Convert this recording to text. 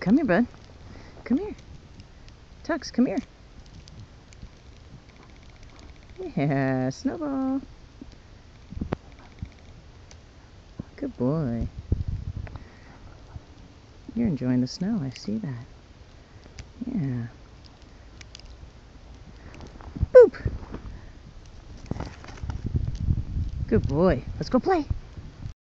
Come here, bud. Come here. Tux, come here. Yeah, Snowball. Good boy. You're enjoying the snow, I see that. Yeah. Boop! Good boy. Let's go play.